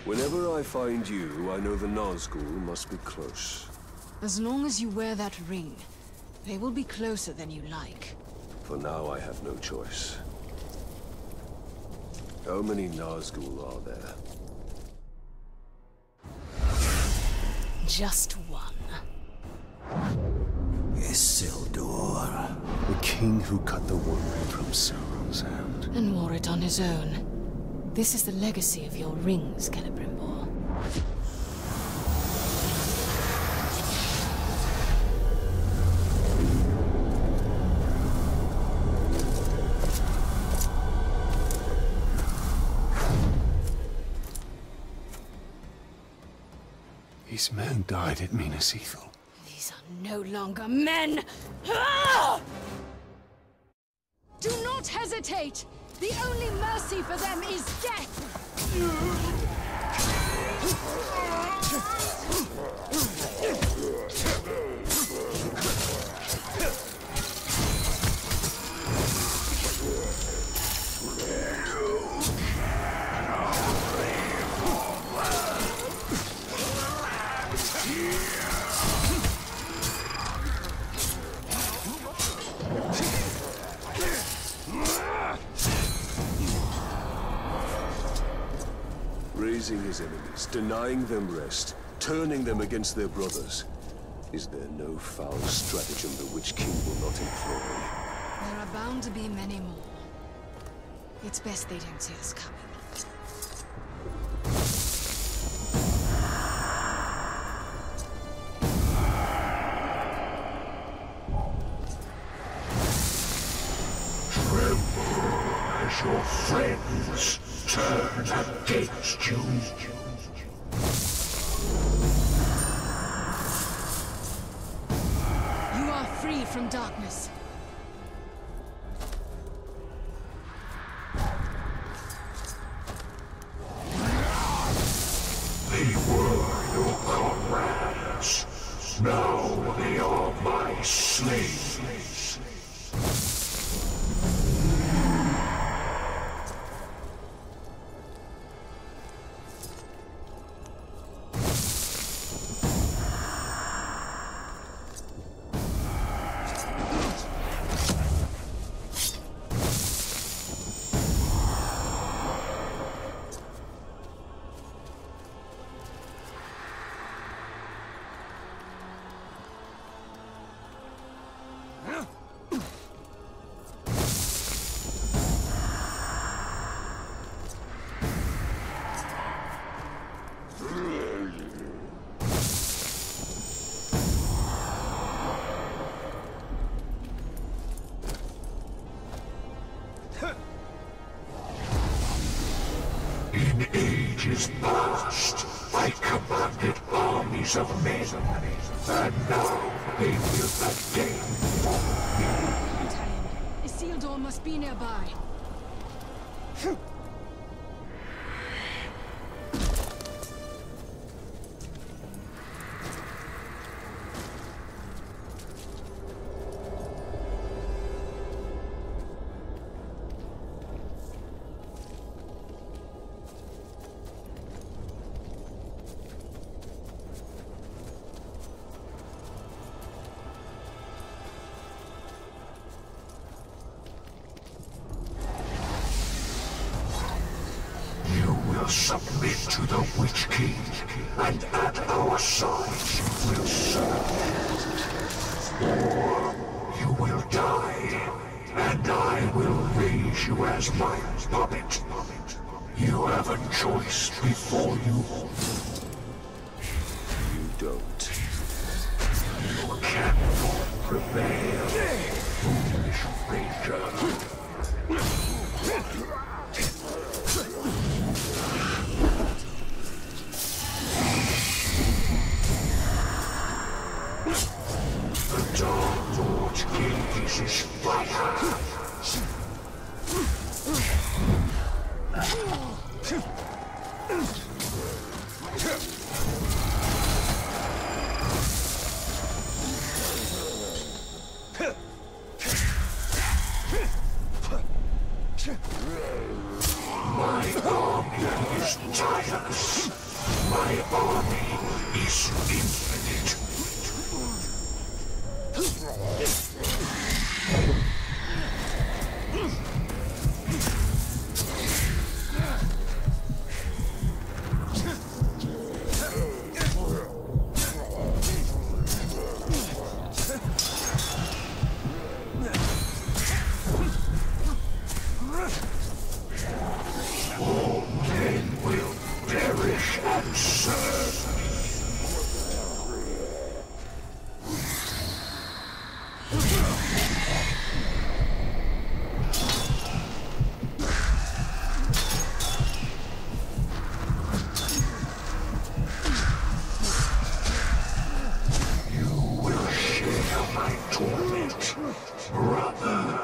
Whenever I find you, I know the Nazgul must be close. As long as you wear that ring, they will be closer than you like. For now, I have no choice. How many Nazgul are there? Just one. Isildur, the king who cut the one ring from Sauron's hand. And wore it on his own. This is the legacy of your rings, Celebrimbor. These men died at Minas Ithil. These are no longer men! Ah! Do not hesitate! The only mercy for them is death! Raising his enemies, denying them rest, turning them against their brothers. Is there no foul stratagem the Witch King will not employ? There are bound to be many more. It's best they don't see us coming. Your friends turn against you. You are free from darkness. They were your comrades. Now they are my slaves. In ages past, I commanded armies of men, and now they will again for me. Talion, Isildur must be nearby. Submit to the Witch King, and at our side you will serve. Or you will die, and I will raise you as my puppet. You have a choice before you. You don't. You cannot prevail, foolish ranger. The Dark Lord gaze his fire. My army is tireless. My army is infinite. All men will perish and serve me. You will share my torment, brother.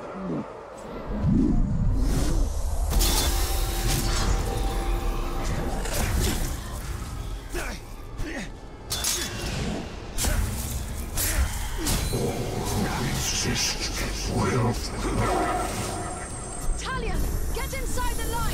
Resist will burn. Talion, get inside the light!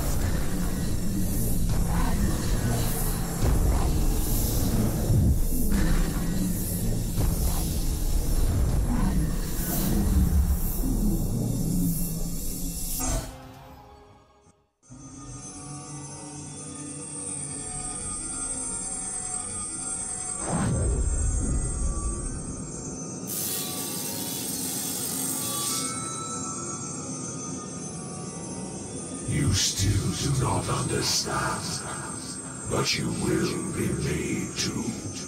You still do not understand, but you will be made to.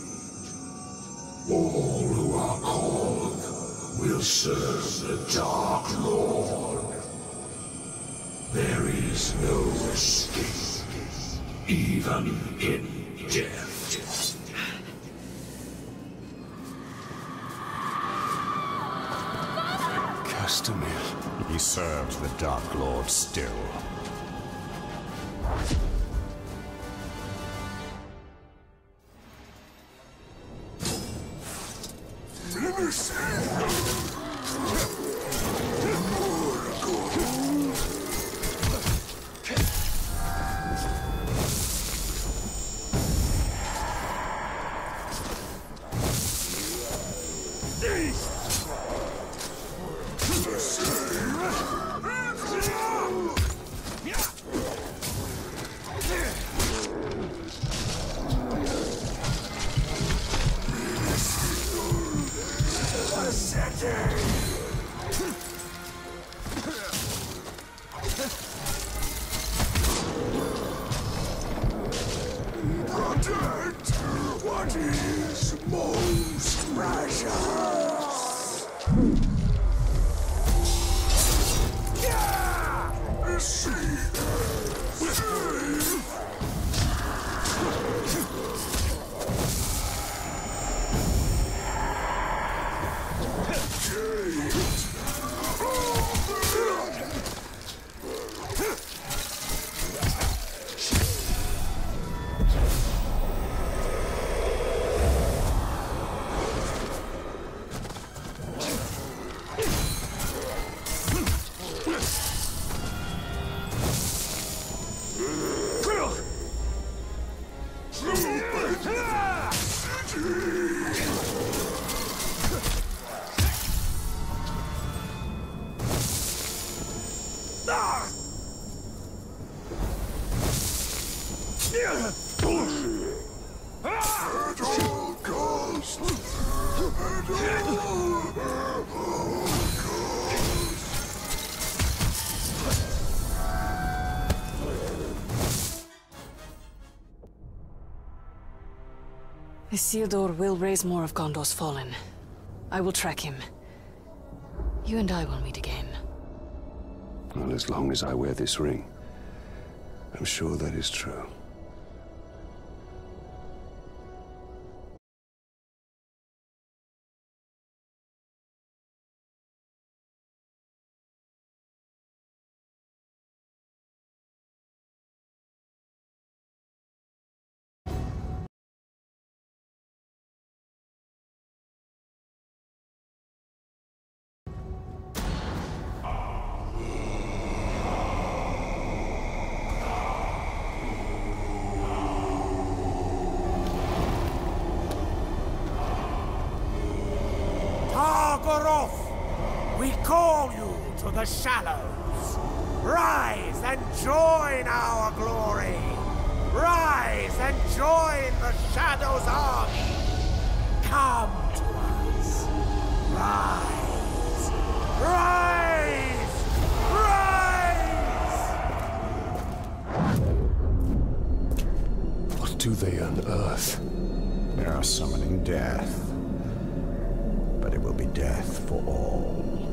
All who are called will serve the Dark Lord. There is no escape, even in death. Castamere. He serves the Dark Lord still. Protect what is most precious. Isildur will raise more of Gondor's fallen. I will track him. You and I will meet again. Well, as long as I wear this ring, I'm sure that is true. the shallows. Rise and join our glory. Rise and join the Shadow's army. Come to us. Rise. Rise! Rise! What do they unearth? They are summoning death. But it will be death for all.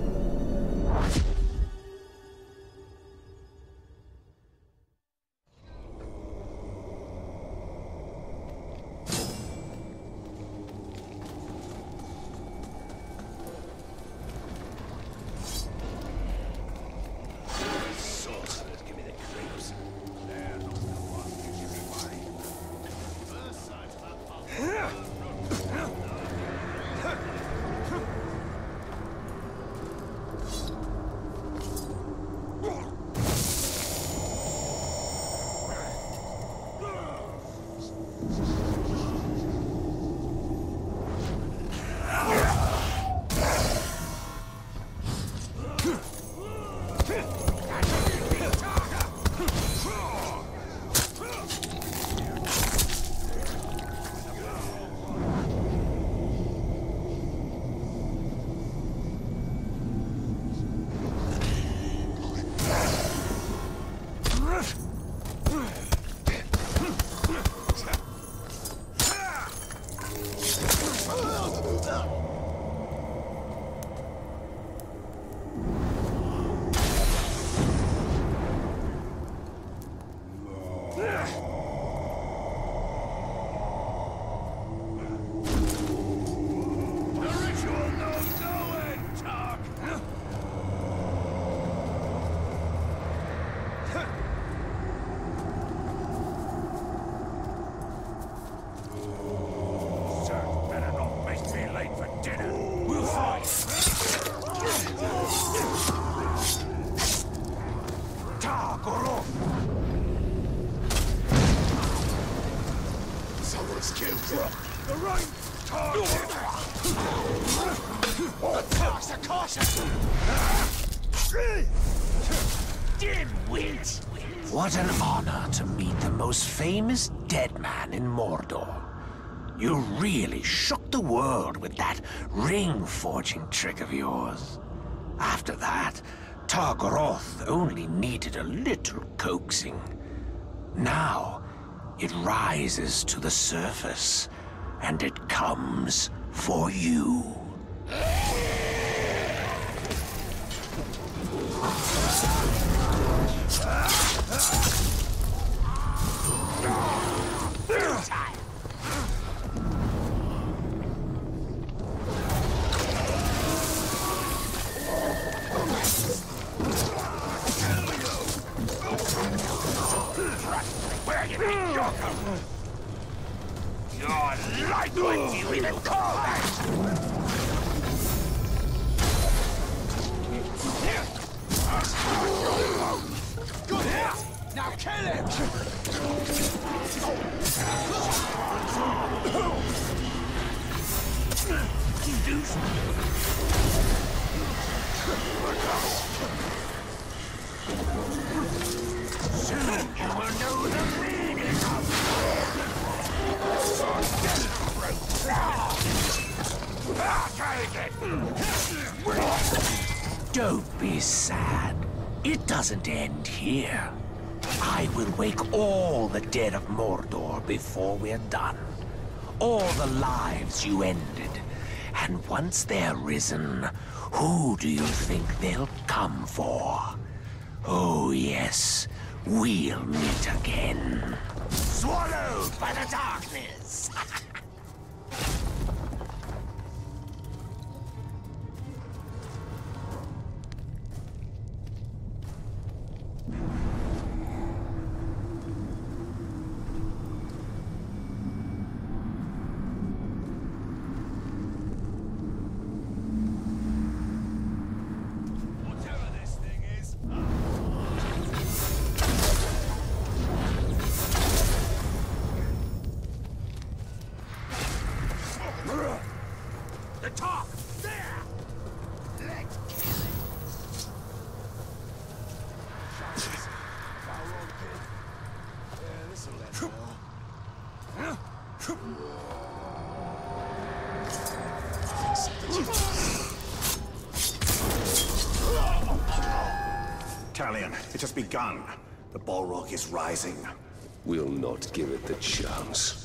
What an honor to meet the most famous dead man in Mordor. You really shook the world with that ring-forging trick of yours. After that, Targaroth only needed a little coaxing. Now, it rises to the surface, and it comes for you. Where you think you're going? Your life, what do you even call that? Good hit! Now kill him! Soon you will know the meaning of Don't be sad. It doesn't end here. I will wake all the dead of Mordor before we're done. All the lives you ended. And once they're risen, who do you think they'll come for? Oh yes, we'll meet again. swallowed by the darkness. Talion, it has begun. The Balrog is rising. We'll not give it the chance.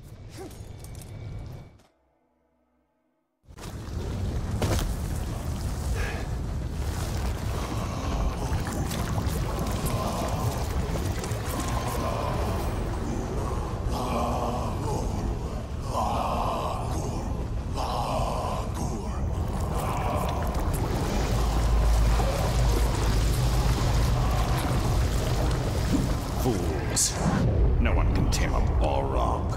Fools. No one can tame a Balrog.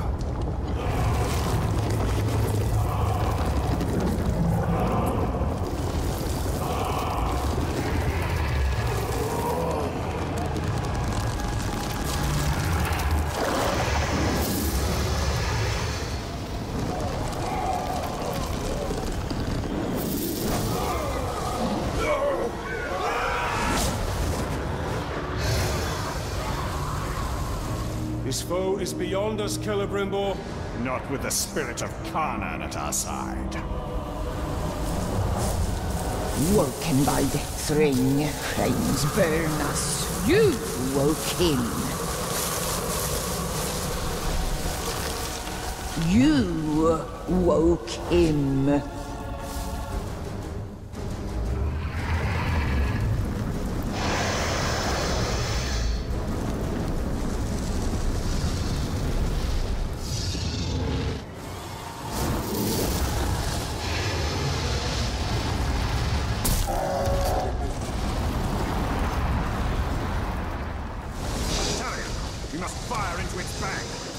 This foe is beyond us, Celebrimbor. Not with the spirit of Canaan at our side. Woken by death's ring, flames burn us. You woke him. You woke him. We must fire into its back.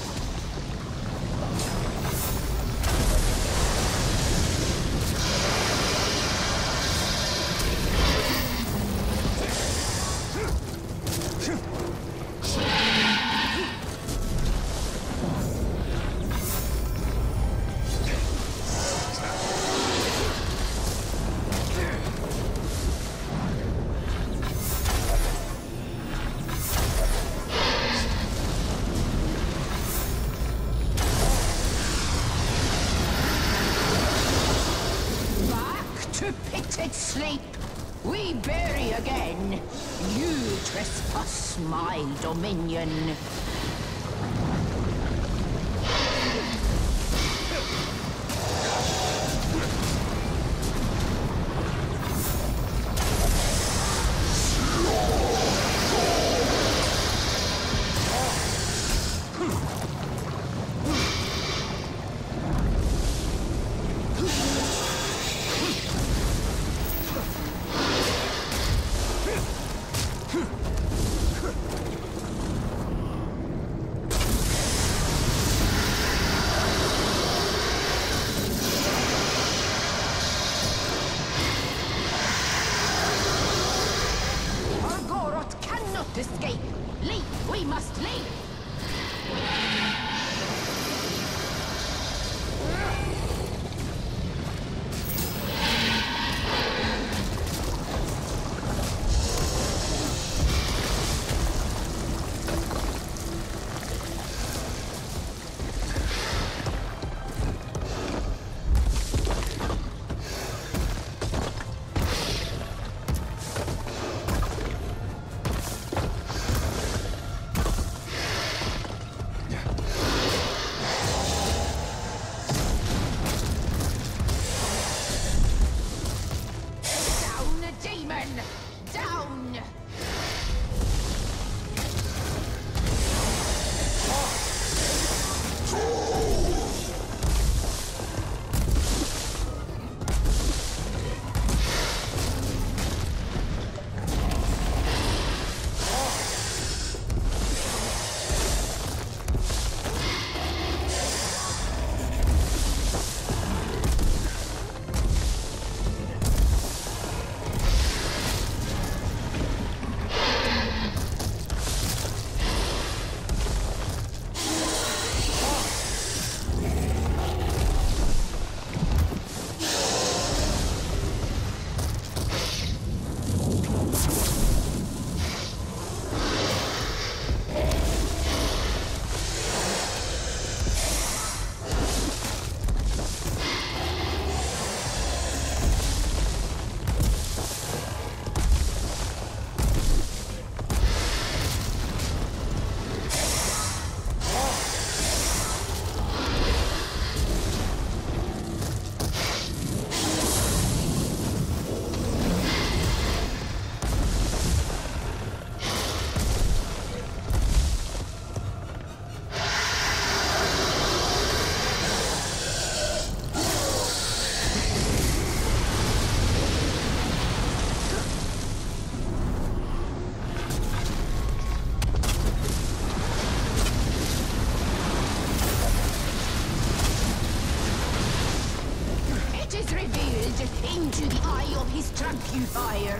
Sleep, we bury again. You trespass my dominion. Escape! Leave! We must leave! you fire.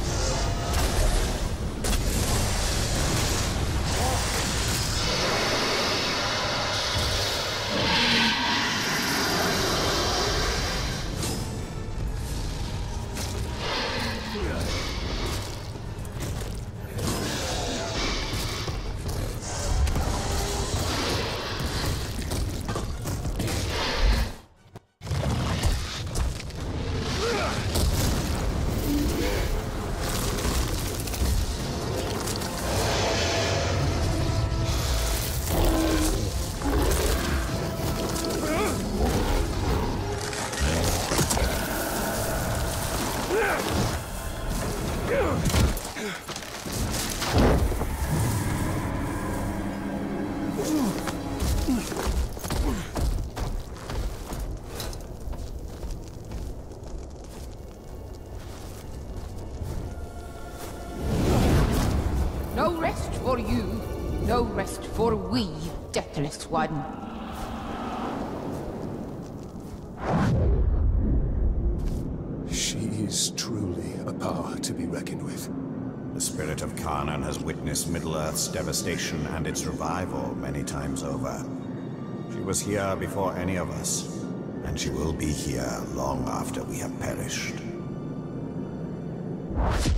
No rest for you, no rest for we, deathless one. She is truly a power to be reckoned with. The spirit of Canaan has witnessed Middle-earth's devastation and its revival many times over. She was here before any of us, and she will be here long after we have perished.